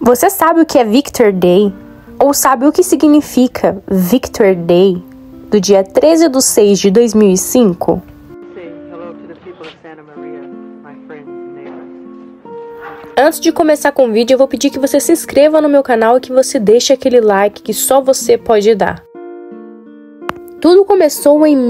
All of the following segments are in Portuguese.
Você sabe o que é Victor Day? Ou sabe o que significa Victor Day do dia 13/6/2005? Antes de começar com o vídeo, eu vou pedir que você se inscreva no meu canal e que você deixe aquele like que só você pode dar. Tudo começou em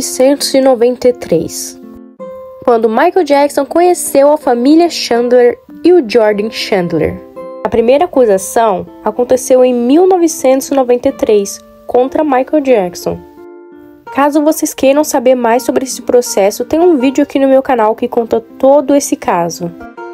1993, quando Michael Jackson conheceu a família Chandler e o Jordan Chandler. A primeira acusação aconteceu em 1993 contra Michael Jackson. Caso vocês queiram saber mais sobre esse processo, tem um vídeo aqui no meu canal que conta todo esse caso.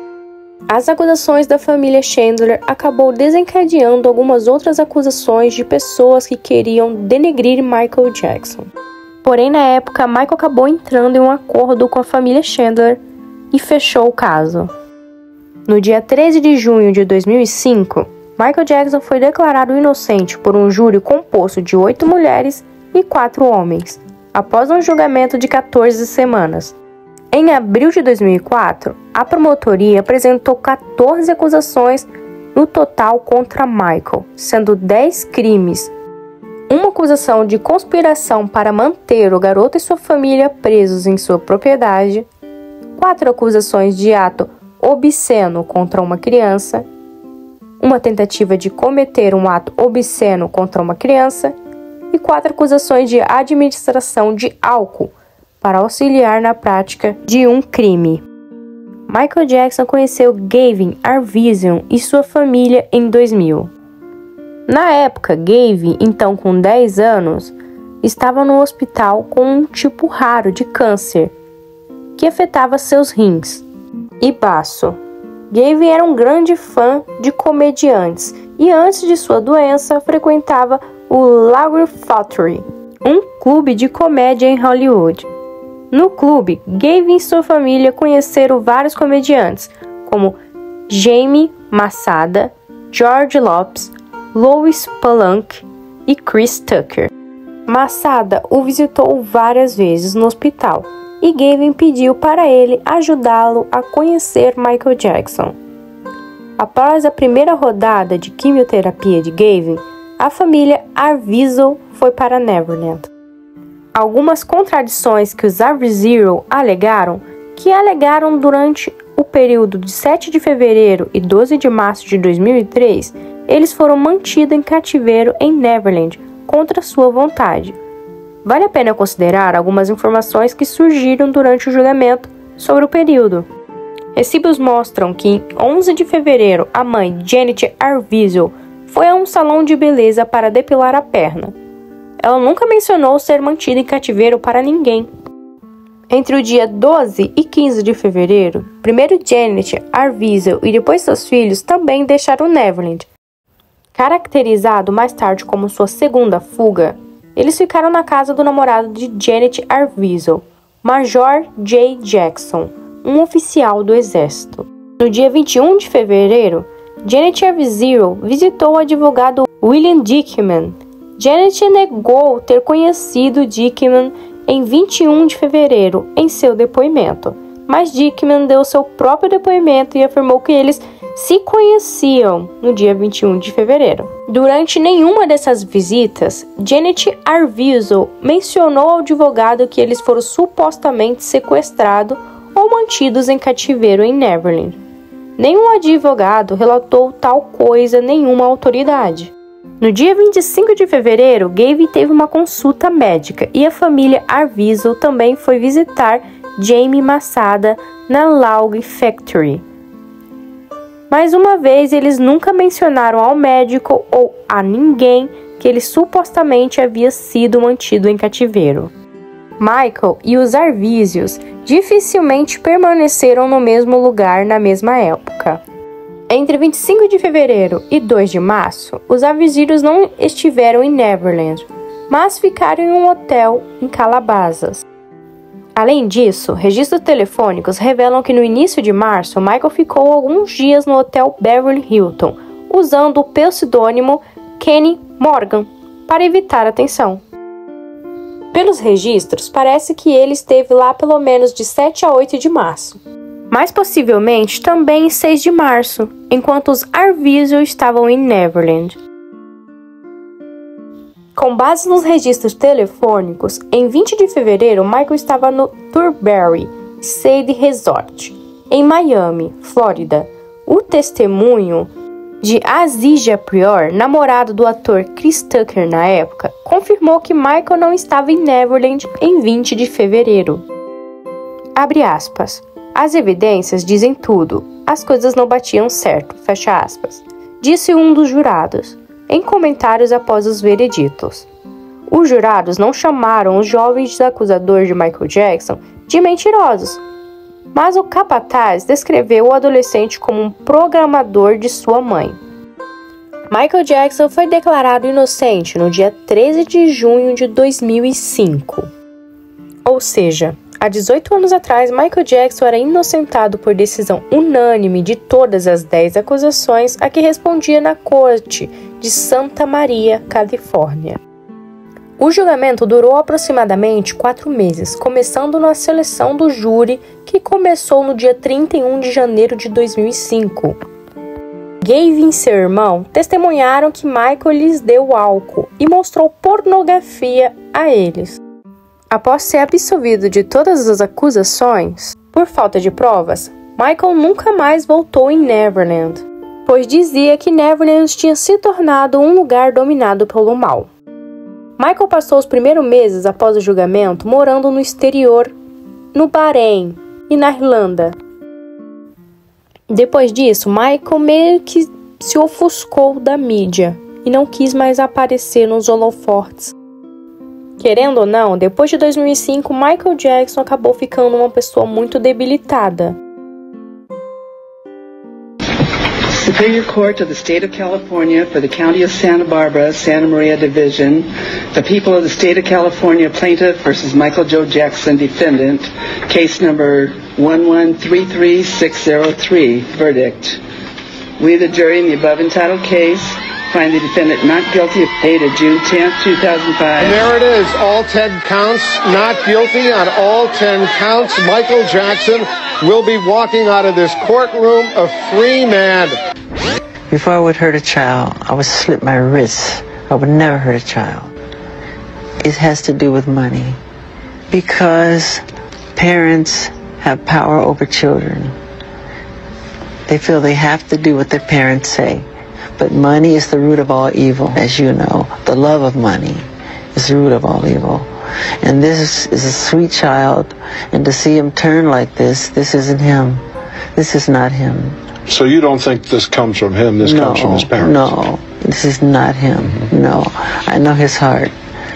As acusações da família Chandler acabou desencadeando algumas outras acusações de pessoas que queriam denegrir Michael Jackson. Porém, na época, Michael acabou entrando em um acordo com a família Chandler e fechou o caso. No dia 13 de junho de 2005, Michael Jackson foi declarado inocente por um júri composto de 8 mulheres e 4 homens, após um julgamento de 14 semanas. Em abril de 2004, a promotoria apresentou 14 acusações no total contra Michael, sendo 10 crimes. Uma acusação de conspiração para manter o garoto e sua família presos em sua propriedade, 4 acusações de ato obsceno contra uma criança, uma tentativa de cometer um ato obsceno contra uma criança e 4 acusações de administração de álcool para auxiliar na prática de um crime. Michael Jackson conheceu Gavin Arvizian e sua família em 2000. Na época, Gavin, então com 10 anos, estava no hospital com um tipo raro de câncer que afetava seus rins e baço. Gavin era um grande fã de comediantes e antes de sua doença frequentava o Laugh Factory, um clube de comédia em Hollywood. No clube, Gavin e sua família conheceram vários comediantes, como Jamie Masada, George Lopes, Louis Palanque e Chris Tucker. Masada o visitou várias vezes no hospital e Gavin pediu para ele ajudá-lo a conhecer Michael Jackson. Após a primeira rodada de quimioterapia de Gavin, a família Arvizo foi para Neverland. Algumas contradições que os Arvizo alegaram durante o período de 7 de fevereiro e 12 de março de 2003, eles foram mantidos em cativeiro em Neverland contra sua vontade. Vale a pena considerar algumas informações que surgiram durante o julgamento sobre o período. Recibos mostram que em 11 de fevereiro a mãe Janet Arvizo foi a um salão de beleza para depilar a perna. Ela nunca mencionou ser mantida em cativeiro para ninguém. Entre o dia 12 e 15 de fevereiro, primeiro Janet Arvizo e depois seus filhos também deixaram Neverland. Caracterizado mais tarde como sua segunda fuga, eles ficaram na casa do namorado de Janet Arvizo, Major J. Jackson, um oficial do exército. No dia 21 de fevereiro, Janet Arvizo visitou o advogado William Dickman. Janet negou ter conhecido Dickman em 21 de fevereiro em seu depoimento, mas Dickman deu seu próprio depoimento e afirmou que eles se conheciam no dia 21 de fevereiro. Durante nenhuma dessas visitas, Janet Arvizo mencionou ao advogado que eles foram supostamente sequestrados ou mantidos em cativeiro em Neverland. Nenhum advogado relatou tal coisa a nenhuma autoridade. No dia 25 de fevereiro, Gavin teve uma consulta médica e a família Arvizo também foi visitar Jamie Masada na Laugh Factory. Mais uma vez, eles nunca mencionaram ao médico ou a ninguém que ele supostamente havia sido mantido em cativeiro. Michael e os Arvizios dificilmente permaneceram no mesmo lugar na mesma época. Entre 25 de fevereiro e 2 de março, os Arvizios não estiveram em Neverland, mas ficaram em um hotel em Calabasas. Além disso, registros telefônicos revelam que no início de março, Michael ficou alguns dias no hotel Beverly Hilton, usando o pseudônimo Kenny Morgan para evitar atenção. Pelos registros, parece que ele esteve lá pelo menos de 7 a 8 de março. mais possivelmente também em 6 de março, enquanto os Arvizo estavam em Neverland. Com base nos registros telefônicos, em 20 de fevereiro, Michael estava no Turberry Sade Resort, em Miami, Flórida. O testemunho de Azizia Prior, namorado do ator Chris Tucker na época, confirmou que Michael não estava em Neverland em 20 de fevereiro. Abre aspas. As evidências dizem tudo. As coisas não batiam certo, fecha aspas. Disse um dos jurados, em comentários após os vereditos. Os jurados não chamaram os jovens acusadores de Michael Jackson de mentirosos, mas o capataz descreveu o adolescente como um programador de sua mãe. Michael Jackson foi declarado inocente no dia 13 de junho de 2005. Ou seja, há 18 anos atrás, Michael Jackson era inocentado por decisão unânime de todas as 10 acusações a que respondia na corte de Santa Maria, Califórnia. O julgamento durou aproximadamente 4 meses, começando na seleção do júri, que começou no dia 31 de janeiro de 2005. Gavin e seu irmão testemunharam que Michael lhes deu álcool e mostrou pornografia a eles. Após ser absolvido de todas as acusações, por falta de provas, Michael nunca mais voltou em Neverland, pois dizia que Neverland tinha se tornado um lugar dominado pelo mal. Michael passou os primeiros meses após o julgamento morando no exterior, no Bahrein e na Irlanda. Depois disso, Michael meio que se ofuscou da mídia e não quis mais aparecer nos holofotes. Querendo ou não, depois de 2005, Michael Jackson acabou ficando uma pessoa muito debilitada. Superior Court of the State of California for the County of Santa Barbara, Santa Maria Division, the people of the State of California plaintiff versus Michael Joe Jackson defendant, case number 1133603, verdict. We, the jury in the above entitled case, find the defendant not guilty of dated June 10, 2005. And there it is, all 10 counts, not guilty on all 10 counts. Michael Jackson will be walking out of this courtroom a free man. Before I would hurt a child, I would slit my wrists. I would never hurt a child. It has to do with money. Because parents have power over children. They feel they have to do what their parents say. But money is the root of all evil, as you know. The love of money is the root of all evil. And this is a sweet child, and to see him turn like this isn't him. This is not him. So you don't think this comes from him, this comes from his parents? No, this is not him. Mm-hmm. No, I know his heart.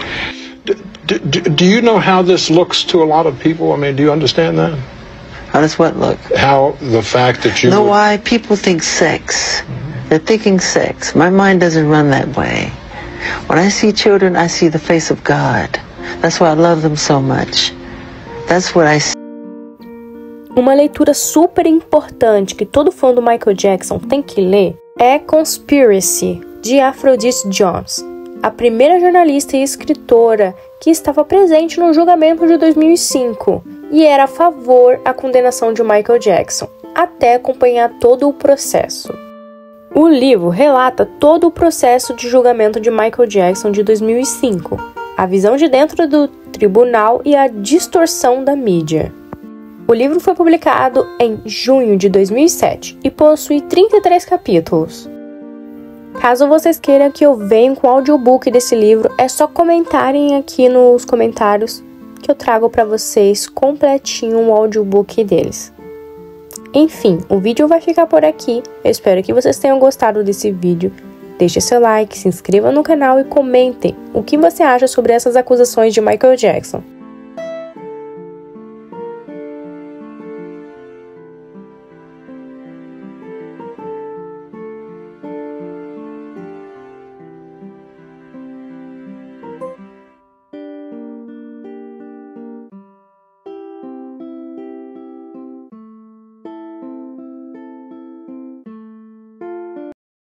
Do you know how this looks to a lot of people? I mean, do you understand that? How does what look? How the fact that you know why people think sex. Mm-hmm. They're thinking sex. My mind doesn't run that way. When I see children, I see the face of God. That's why I love them so much. That's what I see. Uma leitura super importante que todo fã do Michael Jackson tem que ler é Conspiracy, de Aphrodite Jones, a primeira jornalista e escritora que estava presente no julgamento de 2005 e era a favor da condenação de Michael Jackson, até acompanhar todo o processo. O livro relata todo o processo de julgamento de Michael Jackson de 2005, a visão de dentro do tribunal e a distorção da mídia. O livro foi publicado em junho de 2007 e possui 33 capítulos. Caso vocês queiram que eu venha com o audiobook desse livro, é só comentarem aqui nos comentários que eu trago para vocês completinho o audiobook deles. Enfim, o vídeo vai ficar por aqui. Eu espero que vocês tenham gostado desse vídeo. Deixe seu like, se inscreva no canal e comentem o que você acha sobre essas acusações de Michael Jackson.